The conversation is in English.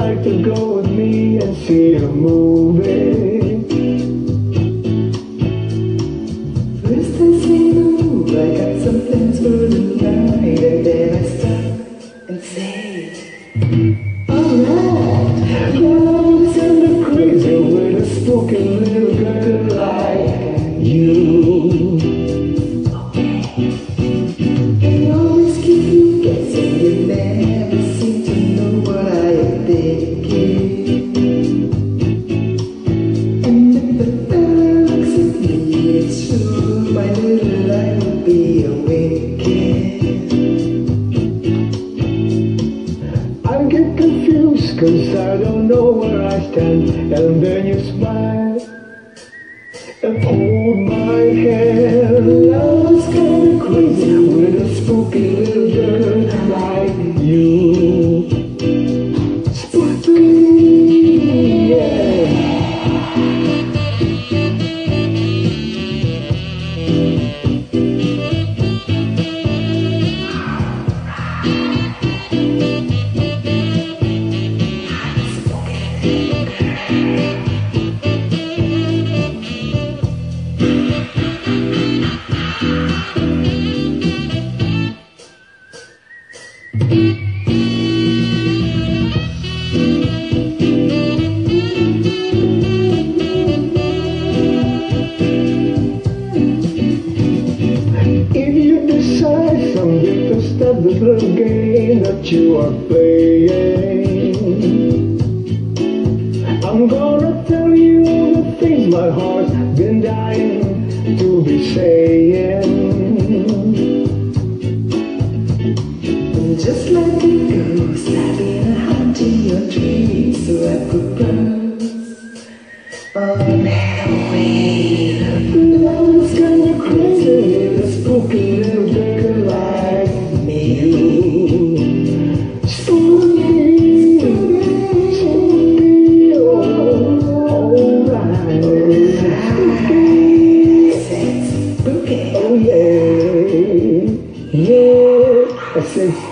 like to go with me and see a movie? First I say no, I got some plans for the night, and then I stop and say, alright. Love is kinda crazy with a spooky little girl like you. They always keep you guessing, you never seem to know what I am thinking. And if the fella looks at me, it's sure my little life will be awakened. I get confused cause I don't know where I stand. And then you smile and hold my hand. Love is kinda crazy with a spooky little girl like you. Spooky, yeah. If you decide someday to stop this little game that you are playing, I'm gonna tell you all the things my heart's been dying to be saying. Just like a ghost, I've been haunting your dreams, so I propose on Halloween. Love is kinda crazy with a spooky little girl like me. Spooky, spooky, alright. Spooky. Oh yeah, yeah. I said